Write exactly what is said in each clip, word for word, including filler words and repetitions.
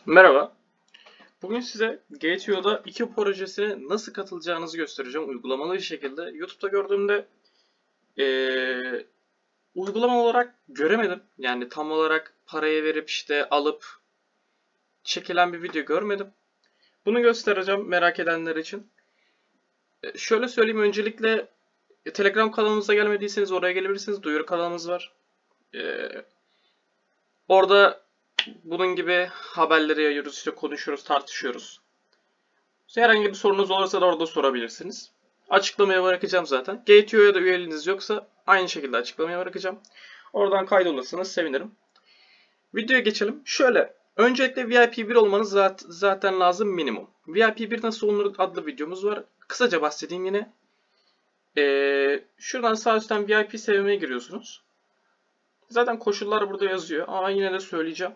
Merhaba. Bugün size G T O'da iki projesine nasıl katılacağınızı göstereceğim uygulamalı bir şekilde. YouTube'da gördüğümde ee, uygulama olarak göremedim. Yani tam olarak parayı verip işte alıp çekilen bir video görmedim. Bunu göstereceğim merak edenler için. E, şöyle söyleyeyim, öncelikle e, Telegram kanalımıza gelmediyseniz oraya gelebilirsiniz. Duyuru kanalımız var. E, orada bunun gibi haberleri yayıyoruz, işte konuşuyoruz, tartışıyoruz. Herhangi bir sorunuz olursa da orada sorabilirsiniz. Açıklamaya bırakacağım zaten. G T O'ya da üyeliğiniz yoksa aynı şekilde açıklamaya bırakacağım. Oradan kaydolursanız sevinirim. Videoya geçelim. Şöyle, öncelikle V I P bir olmanız zaten lazım minimum. V I P bir nasıl olunur adlı videomuz var. Kısaca bahsedeyim yine. Ee, şuradan sağ üstten V I P sevmeye giriyorsunuz. Zaten koşullar burada yazıyor ama yine de söyleyeceğim.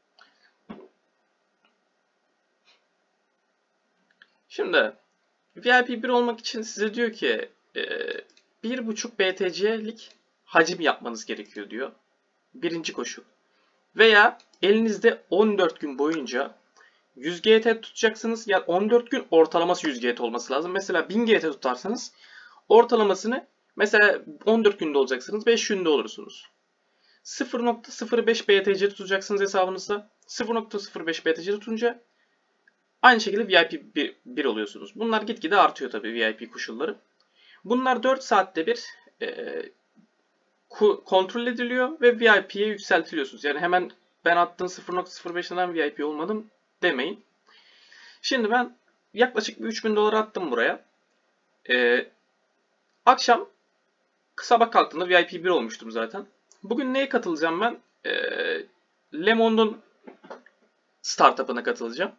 Şimdi V I P bir olmak için size diyor ki e, bir buçuk B T C'lik hacim yapmanız gerekiyor diyor. Birinci koşul. Veya elinizde on dört gün boyunca yüz G T tutacaksınız. Yani on dört gün ortalaması yüz G T olması lazım. Mesela bin G T tutarsanız ortalamasını mesela on dört günde olacaksınız. beş günde olursunuz. sıfır nokta sıfır beş B T C tutacaksınız hesabınızda. sıfır nokta sıfır beş B T C tutunca aynı şekilde V I P bir oluyorsunuz. Bunlar gitgide artıyor tabii V I P koşulları. Bunlar dört saatte bir e, kontrol ediliyor ve V I P'ye yükseltiliyorsunuz. Yani hemen ben attığım sıfır nokta sıfır beşten V I P olmadım demeyin. Şimdi ben yaklaşık üç bin dolar attım buraya. E, akşam sabah kalktığımda V I P bir olmuştum zaten. Bugün neye katılacağım ben? E, Lemon'un startup'ına katılacağım.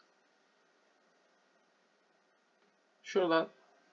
Şuradan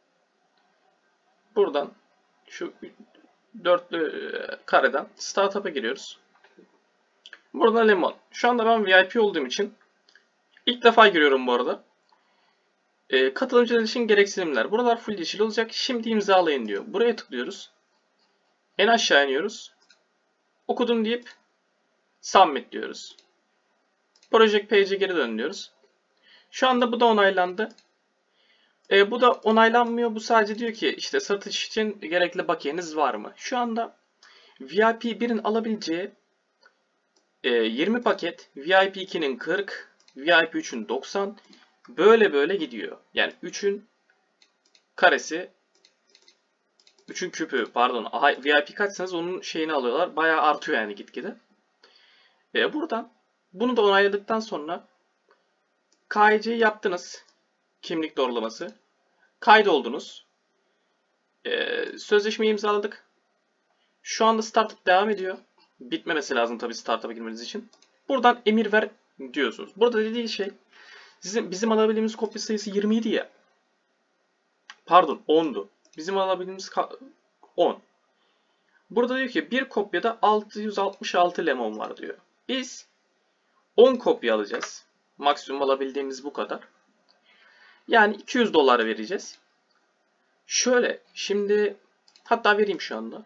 buradan şu dörtlü kareden startup'a giriyoruz. Burada Lemon. Şu anda ben V I P olduğum için ilk defa giriyorum bu arada. E, katılımcılar için gereksinimler. Buralar full yeşil olacak. Şimdi imzalayın diyor. Buraya tıklıyoruz. En aşağı iniyoruz. Okudum deyip submit diyoruz. Project page'e geri dön diyoruz. Şu anda bu da onaylandı. E, bu da onaylanmıyor. Bu sadece diyor ki işte satış için gerekli bakiyeniz var mı? Şu anda V I P birin alabileceği e, yirmi paket, V I P ikinin kırk, V I P üçün doksan böyle böyle gidiyor. Yani üçün karesi, üçün küpü pardon, V I P kaçsanız onun şeyini alıyorlar. Bayağı artıyor yani gitgide. E, buradan bunu da onayladıktan sonra K Y C'yi yaptınız. Kimlik doğrulaması. Kaydoldunuz. Ee, sözleşmeyi imzaladık. Şu anda startup devam ediyor. Bitmemesi lazım tabii startup'a girmeniz için. Buradan emir ver diyorsunuz. Burada dediği şey sizin, bizim alabildiğimiz kopya sayısı yirmi idi ya. Pardon ondu. Bizim alabildiğimiz on. Burada diyor ki bir kopyada altı yüz altmış altı lemon var diyor. Biz on kopya alacağız. Maksimum alabildiğimiz bu kadar. Yani iki yüz dolar vereceğiz. Şöyle şimdi hatta vereyim şu anda.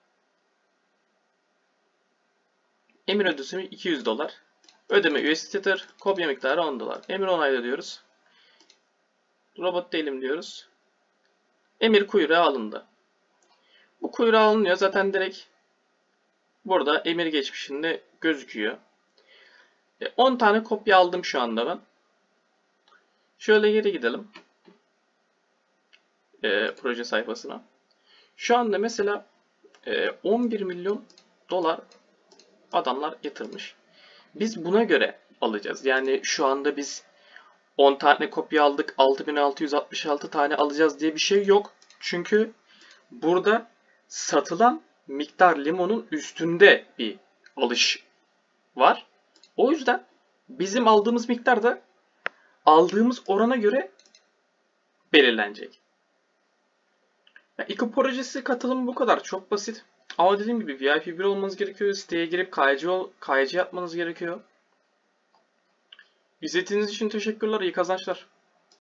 Emir ödüsü iki yüz dolar. Ödeme U S D T'dir. Kopya miktarı on dolar. Emir onayla diyoruz. Robot değilim diyoruz. Emir kuyruğa alındı. Bu kuyruğa alınıyor. Zaten direkt burada emir geçmişinde gözüküyor. on tane kopya aldım şu anda ben. Şöyle geri gidelim. E, proje sayfasına. Şu anda mesela e, on bir milyon dolar adamlar yatırmış. Biz buna göre alacağız. Yani şu anda biz on tane kopya aldık, altı bin altı yüz altmış altı tane alacağız diye bir şey yok. Çünkü burada satılan miktar limonun üstünde bir alış var. O yüzden bizim aldığımız miktar da aldığımız orana göre belirlenecek. Yani İKO projesi katılımı bu kadar. Çok basit. Ama dediğim gibi V I P bir olmanız gerekiyor. Siteye girip K Y C, K Y C yapmanız gerekiyor. İzlediğiniz için teşekkürler. İyi kazançlar.